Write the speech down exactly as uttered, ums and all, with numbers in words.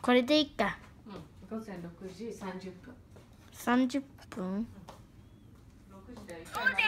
これでいいか。 うん、午前六時三十分。 三十分。 六時だよ。